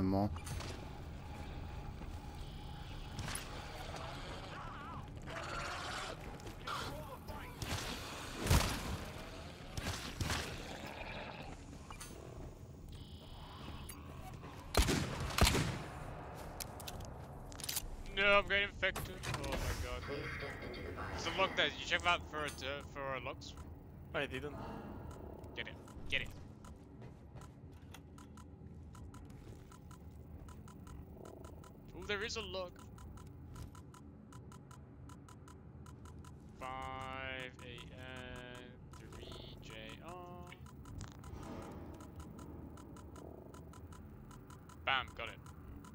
personnellement. No, I'm getting infected. Oh my god. There's a log there. Did you check that for logs? I didn't. Get it. Get it. Oh, there is a log. 5 AN 3 JR. Bam, got it.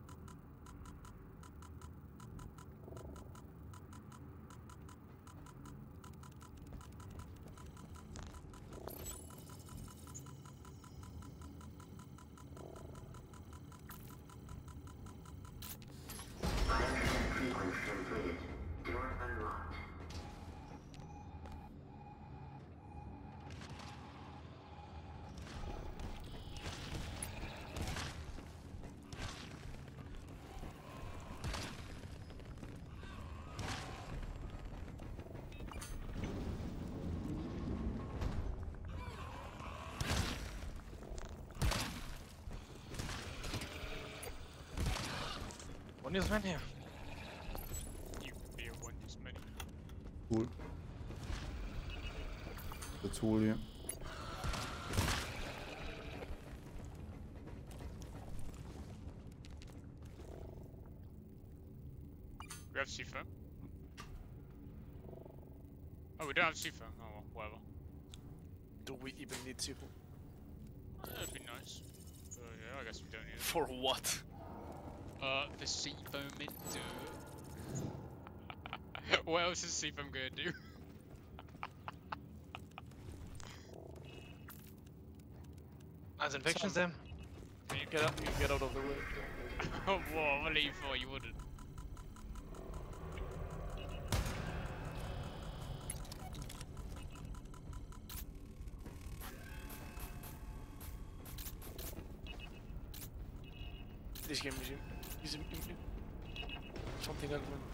One is man here. You be a one use many. Cool. The tool hier. We have C4. Oh, we don't have C4. Oh well, whatever. Do we even need to? That'd be nice. Yeah, I guess we don't need it. For what? The C-foam it do. What else is C-foam gonna do? As infections them. Get out of the way. Oh, what? What are you for? You wouldn't. This game is something else, man.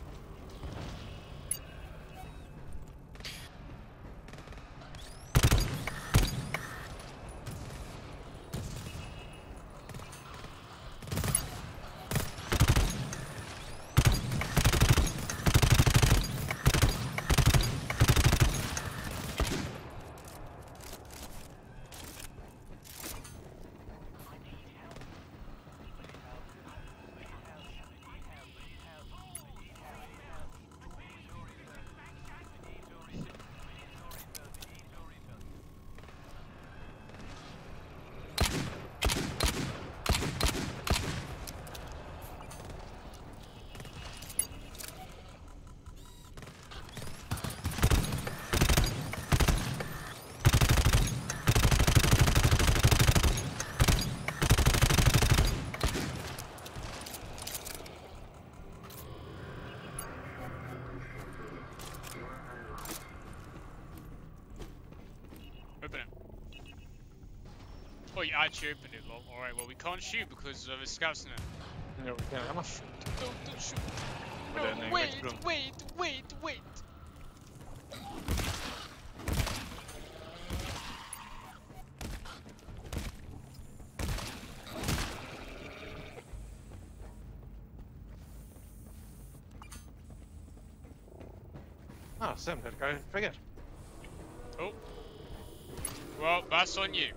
Open it. Oh, you actually opened it, lol. Alright, well, we can't shoot because of the scouts in it. No, we can't. I'm not shoot. Don't shoot. But No, then wait, next room. wait. Ah, Sam, that guy. Forget. Oh. Well, that's on you.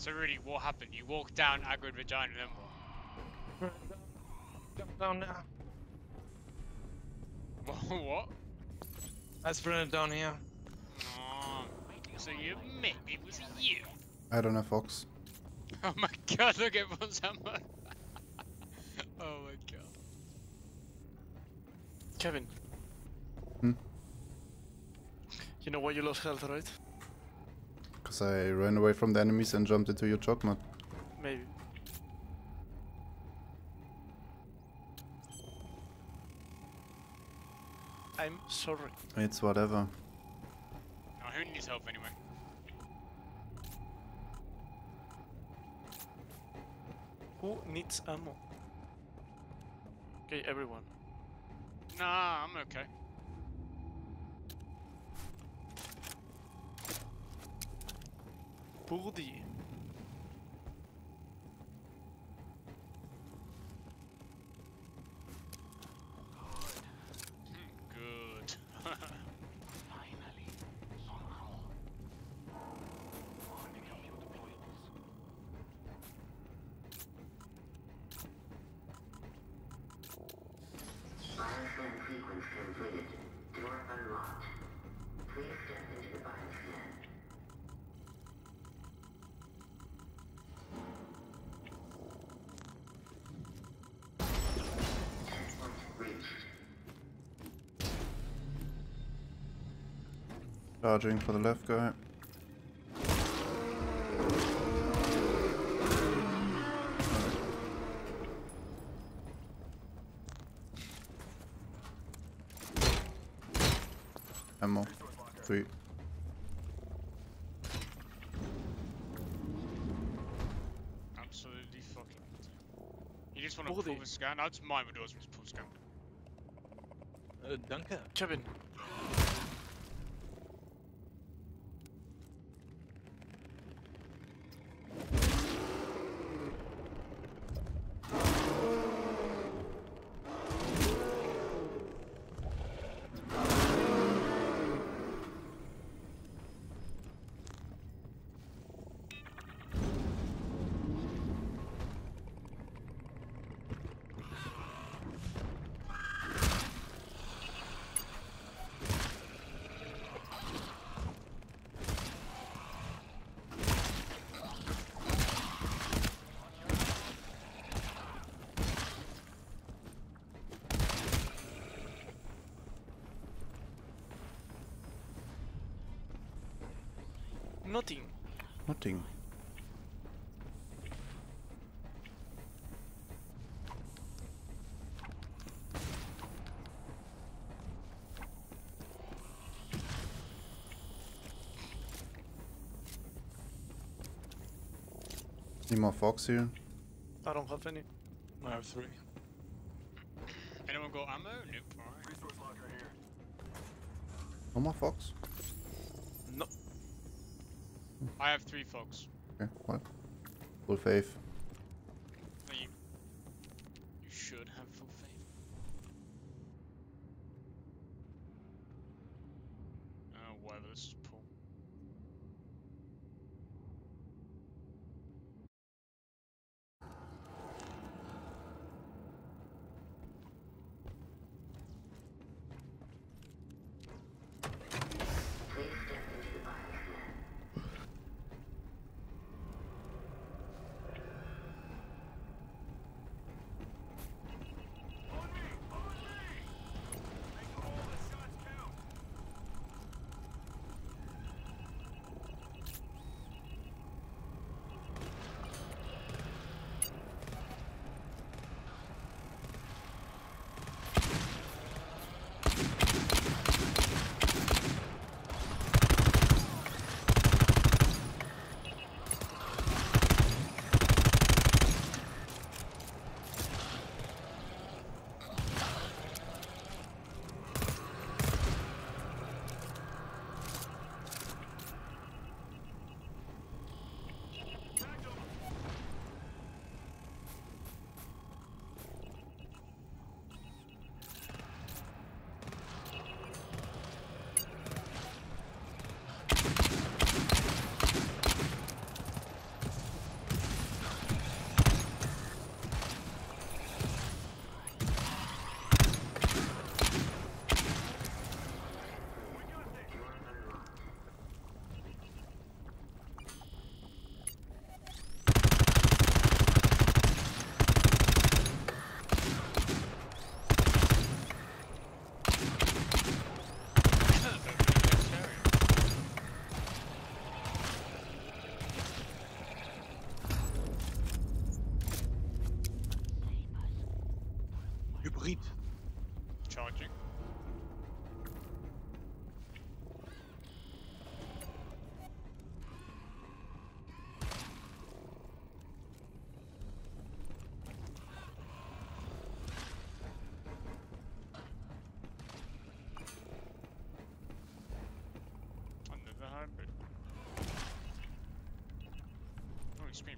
So really, what happened? You walked down Agrid Vagina and then what? Jump down now. What? I sprinted down here. Oh, so you admit it was you? I don't have Fox. Oh my god, look at what's happening. Oh my god. Kevin. Hmm? You know why you lost health, right? Because I ran away from the enemies and jumped into your chocolate. Maybe. I'm sorry. It's whatever. Oh, who needs help anyway? Who needs ammo? Okay, everyone. Nah, I'm okay. Booty. Good. Bioscan sequence completed. Door unlocked. Please step into the bioscan. Checkpoint reached. Charging for the left guy. Ammo. 3. Absolutely fucking. You just want to Booty. pull the scan? That's mine with yours, pull the scan. Danke. Kevin. Nothing. Nothing. Any more Fox here? I don't have any. I have 3. Anyone got ammo? Nope. Alright. No more Fox? No. I have 3 fogs. Okay, what? Full faith. You should have full faith. Oh, whatever, let's just pull. Please step into the bioscan. on stream.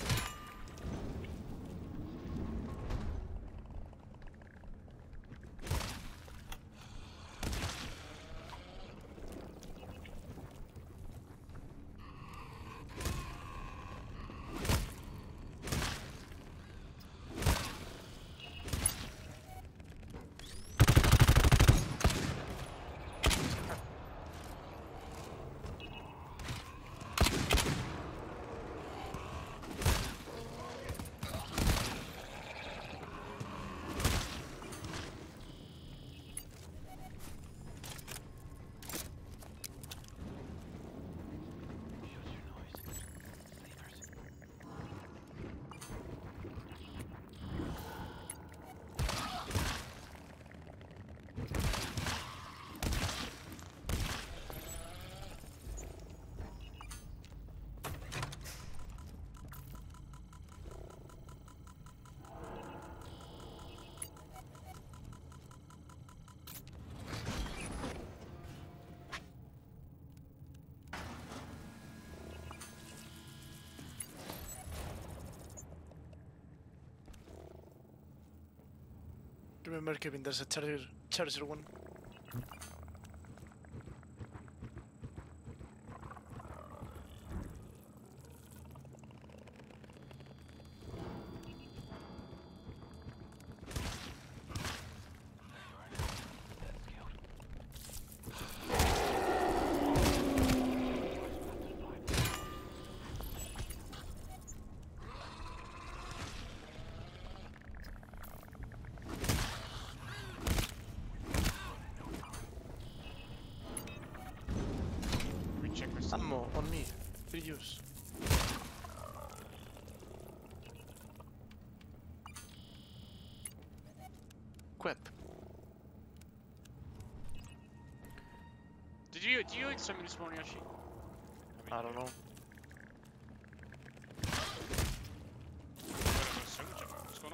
Remember, Kevin, there's a charger one. Ammo on me. Free use. Quep. Do you eat something this morning, Yoshi? I don't know. What's going on?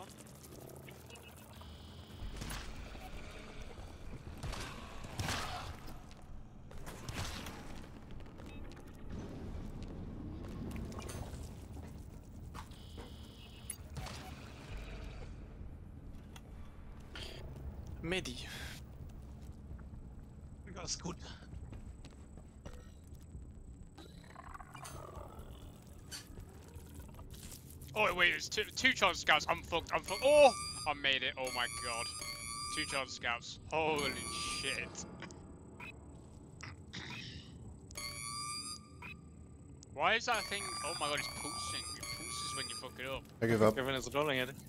Medi. That's good. Oh wait, it's two charge scouts. I'm fucked. I'm fucked. Oh, I made it. Oh my god. 2 charge scouts. Holy shit. Why is that thing? Oh my god, it's pulsing. It pulses when you fuck it up. I give up. Kevin is rolling it.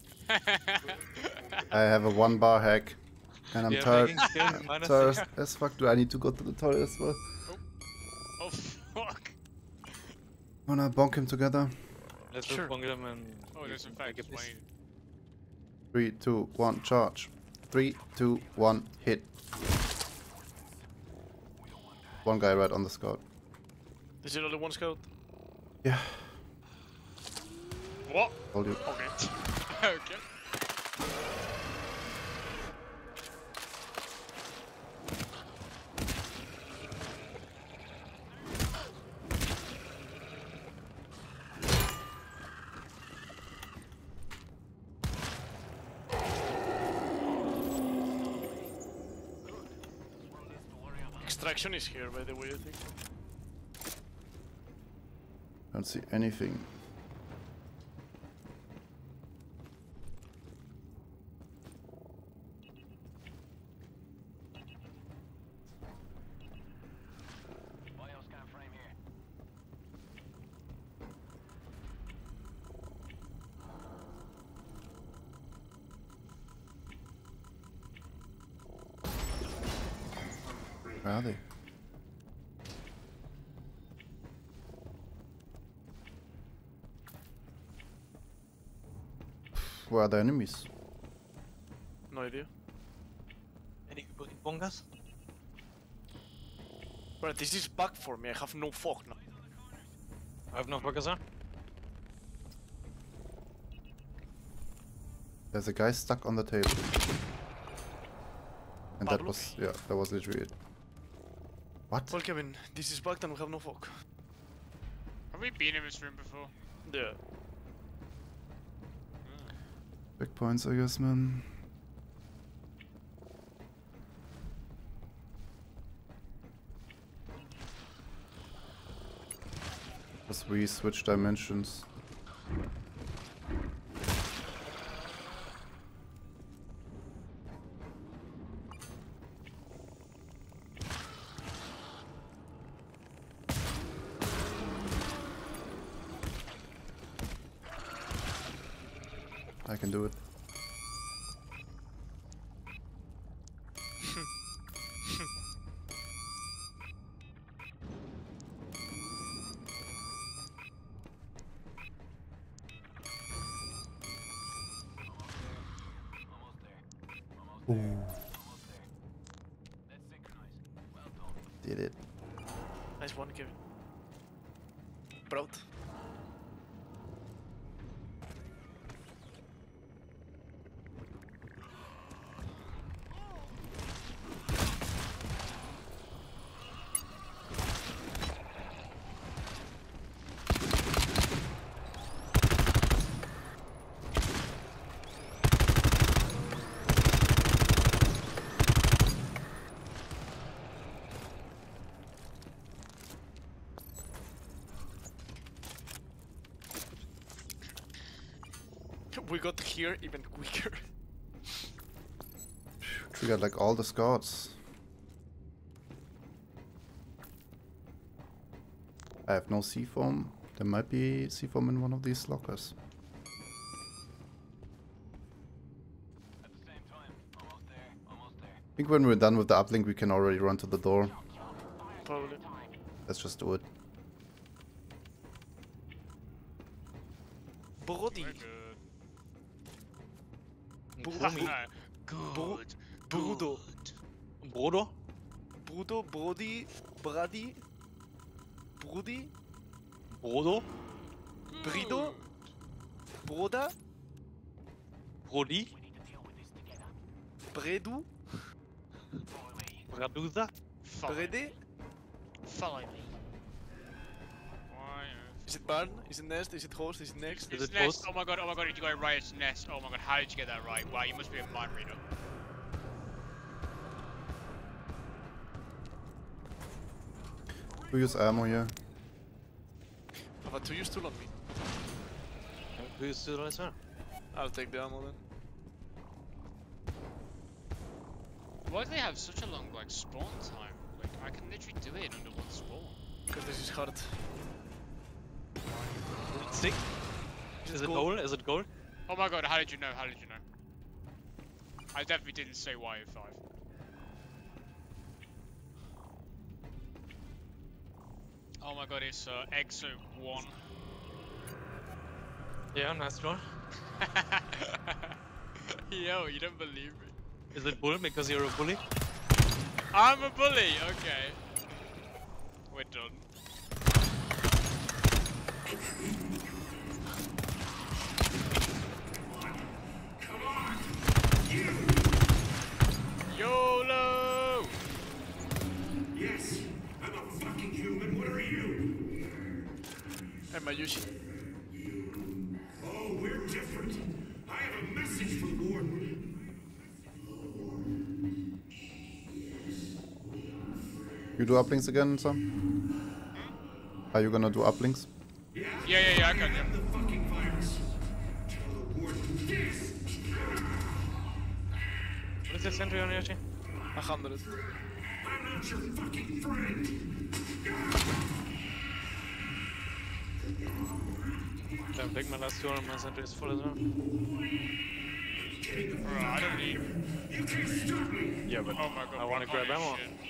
I have a 1-bar hack. And I'm Yeah, tired. making skill minus Tired zero. as fuck. Do I need to go to the toilet as well? Oh fuck. Wanna bonk him together? Let's Sure. just bung them and. Oh, there's in fact Make it wait. 3, 2, 1, charge. 3, 2, 1, hit. One guy right on the scout. Is it only one scout? Yeah, What? told you. Okay. Okay. Extraction is here, by the way, I think. Don't see anything. Where are they? Where are the enemies? No idea. Any bungas? But this is bug for me, I have no fog now. I have no bungas on. There's a guy stuck on the table. And that Pablo? was, yeah, that was literally it. What? Well, Kevin, this is bugged and we have no fog. Have we been in this room before? Yeah. Big points, I guess, man. As we switch dimensions. I can do it. Ooh. Did it. Nice one, Kevin. Proud. We got here even quicker. Triggered like all the scouts. I have no C-foam. There might be C-foam in one of these lockers. I think when we're done with the uplink we can already run to the door. Probably. Let's just do it. Brody. Good. Brudo. Brodo? Brudo, Brody, Brady, Brody, Brodo? Brido, Broda, Brody? Bredu, Braduza? Brede. Follow me. Is it barn? Is it nest? Is it host? Is it next? Is It's it nest. post? Oh my god, did you get it right? It's nest. Oh my god, how did you get that right? Wow, you must be a mind reader. We use ammo here. I've had 2 use tool on me. Who is still as well? I'll take the ammo then. Why do they have such a long like spawn time? Like I can literally do it under one spawn. Because this is hard. Sick? Is it gold? Is it gold? Oh my god, how did you know? How did you know? I definitely didn't say YO5. Oh my god, it's Exo 1. Yeah, nice draw. Yo, you don't believe me. Is it bull because you're a bully? I'm a bully, okay. We're done. YOLO! Yes, I'm a fucking human. What are you? And my Yushi. Oh, we're different. I have a message for the warden. You do uplinks again, Sam? Are you gonna do uplinks? Yeah, I can, yeah. The fucking virus. Tell the warden this. What is the sentry on your team? 100. I'm not your fucking friend. Damn, take my last two and my sentry is full as well. Bro, I don't need. You can't stop me. Yeah, but Oh my god, I wanna bro, grab ammo. shit.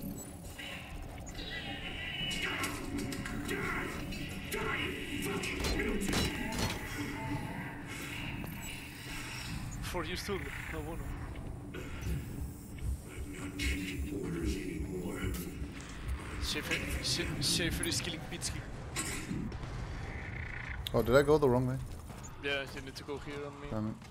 For use tool. No one. Orders anymore. Schaefer is killing Pitsky. Oh, did I go the wrong way? Yeah, you need to go here on me. Damn it.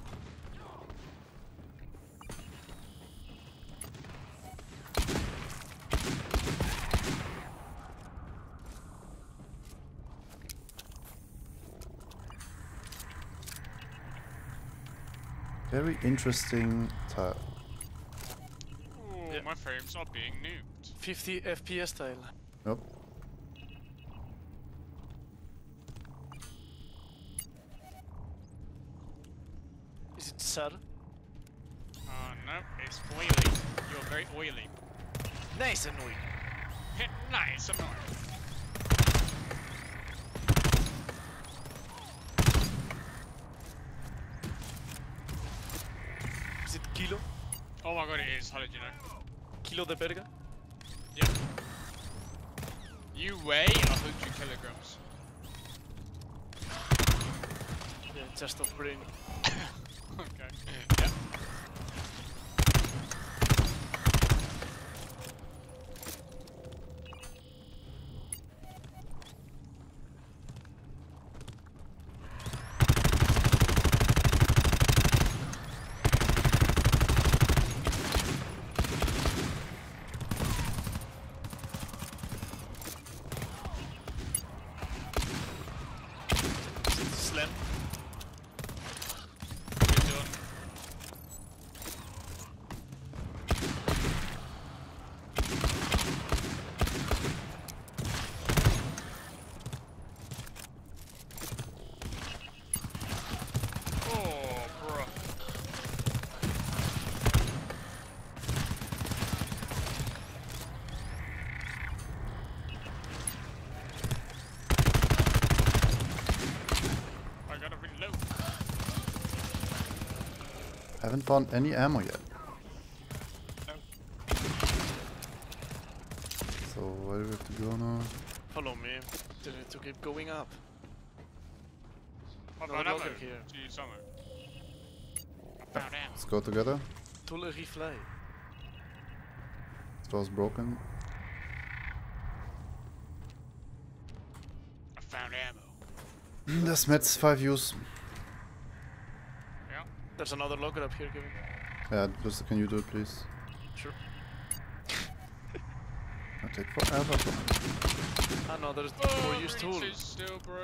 Very interesting tile. Ooh, Yeah. my frames are being nuked. 50 FPS tile. Yep. Is it sad? No, it's oily. You're very oily. Nice and annoying. Nice, annoying. Is it kilo? Oh my god, it is. How did you know? Kilo de verga? Yep. You weigh 100 kilograms. Yeah, chest of brain. Okay. Yep. Is it slam? Good done. Oh, bruh. I gotta reload. Haven't found any ammo yet. So where do we have to go now? Follow me. Then need to keep going up. I No found ammo. locker here. Do you use ammo? I found ammo. Let's go together. Tulleri fly. This door's broken. I found ammo. There's meds, 5 use. Yeah. There's another locker up here, Kevin. Yeah, just can you do it please? Sure. I'll take forever. Ah no, there's Oh, 4-use tool. reaches still, bro.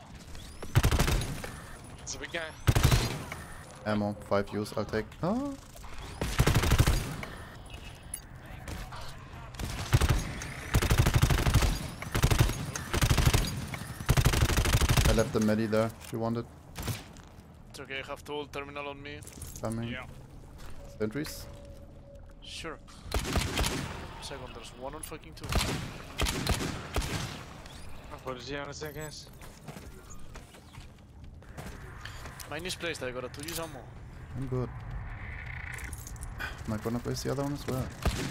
It's a big guy. Ammo, 5 use, I'll take. Oh. I left the medi there if you want it. It's okay, I have tool terminal on me. Coming. Yeah. Sentries. Sure. Second, there's one on fucking two. What is he on a second? Mine is placed, I got a 2-use ammo. I'm good. Am I gonna place the other one as well?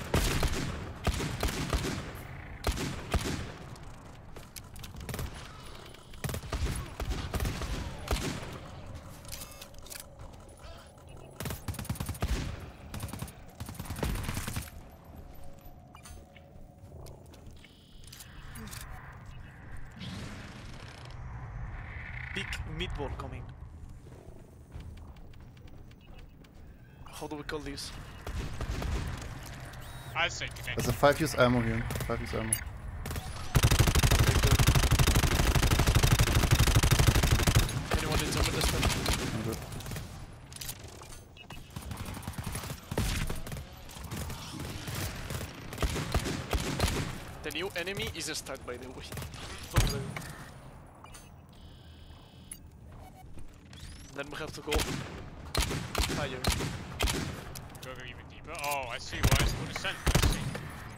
Big meatball coming. How do we call this? I say connect. There's a 5 use ammo here. 5 use ammo. Anyone needs over this stuff? I'm good. The new enemy is stuck, by the way. Then we have to go higher. Go even deeper. Oh, I see why it's called Ascent. I see.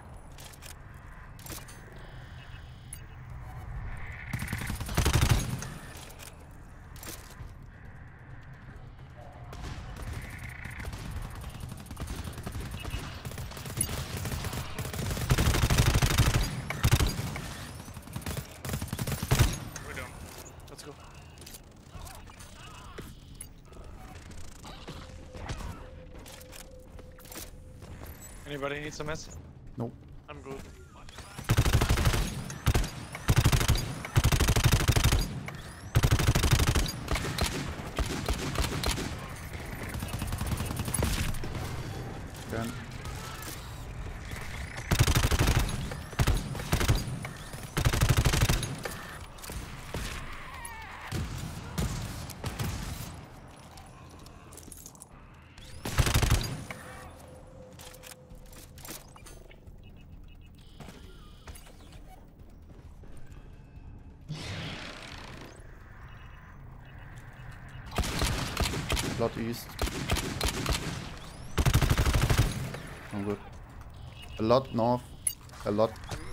We're done. Let's go. Anybody need some meds? Nope. I'm good. Again. A lot east. I'm good. A lot north. A lot.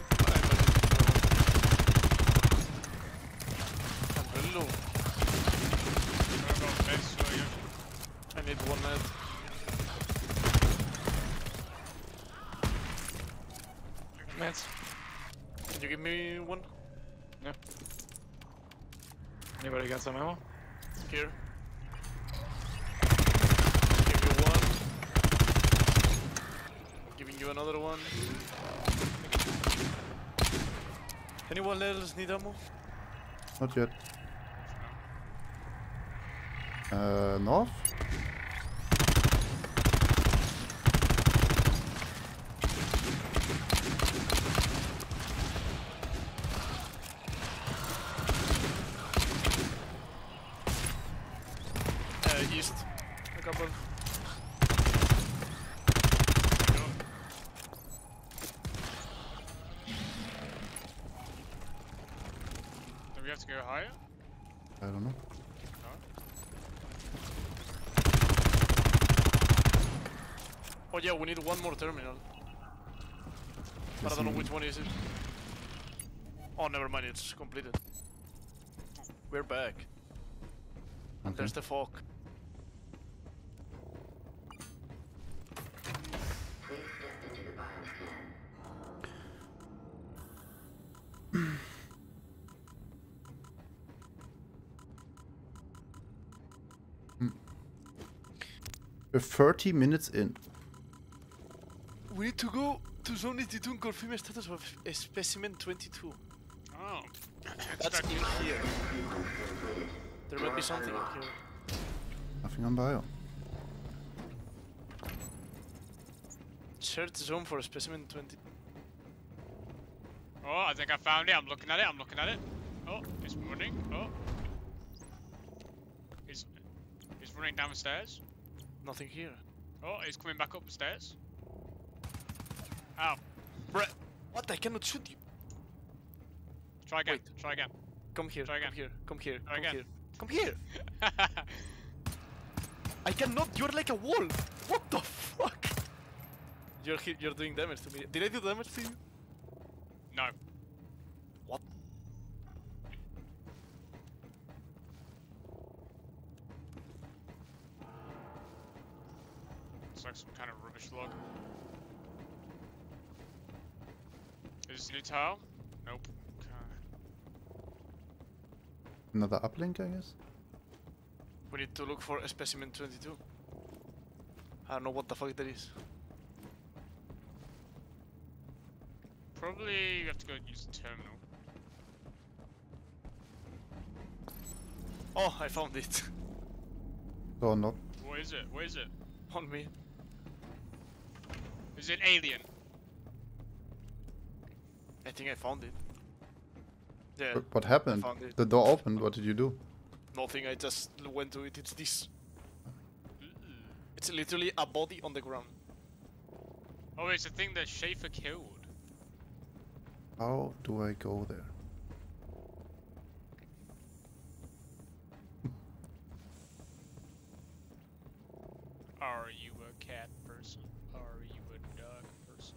I'm very low. I've got meds for you. I need one med. Meds. Can you give me one? Anybody got some ammo? Here. Give you one. Giving you another one. Anyone else need ammo? Not yet. North? East. A couple. Do we have to go higher? I don't know. Oh yeah, we need one more terminal. But I don't know which one is it. Oh, never mind, it's completed. We're back. Okay. There's the fog. Please step into the bioscan. We're 30 minutes in. We need to go to Zone 82 and confirm status of Specimen 22. Oh. That's in here. There might be something in here. Nothing on bio. Search zone for Specimen 20. Oh, I think I found it. I'm looking at it. I'm looking at it. Oh, it's running. Oh. It's running down the stairs. Nothing here. Oh, it's coming back up the stairs. Ow. Bruh, what? I cannot shoot you. Try again. Wait. Try again. Come here, Try come again. here, come here, Try come again. here. Come here! I cannot, you're like a wall! What the fuck? You're doing damage to me. Did I do damage to you? No. What? It's like some kind of rubbish log. Is this a new tile? Nope. Okay. Another uplink, I guess? We need to look for a Specimen 22. I don't know what the fuck that is. Probably you have to go use the terminal. Oh, I found it. Or not. What is it? What is it? On me. Is it alien? I think I found it. Yeah, What happened? found it. The door opened. What did you do? nothing, I just went to it. It's this. It's literally a body on the ground. Oh, it's the thing that Schaefer killed. How do I go there? Are you a cat person? Are you a dog person?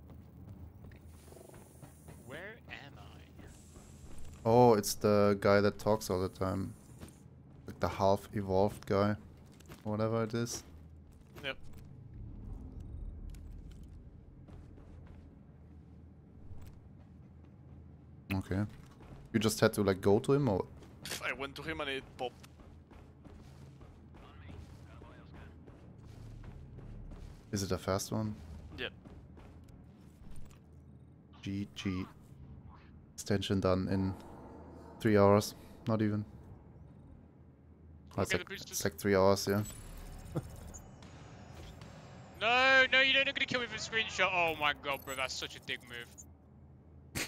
Where am I? Oh, it's the guy that talks all the time. Like the half-evolved guy. Whatever it is. Yep. Okay. You just had to like go to him, or I went to him and it popped. is it a fast one? Yep. GG. Extension done in 3 hours. Not even. Oh, Okay, it's like 3 hours, yeah. No, no, you're not gonna kill me with a screenshot. Oh my god, bro, that's such a dick move.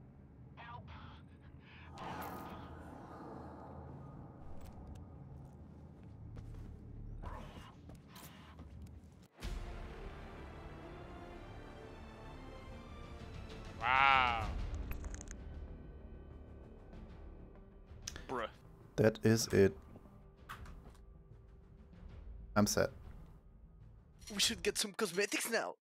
Wow. Bruh. That is it. I'm set. We should get some cosmetics now.